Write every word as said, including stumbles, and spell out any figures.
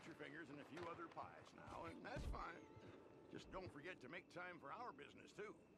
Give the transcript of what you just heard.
got your fingers in a few other pies now, and that's fine. Just don't forget to make time for our business, too.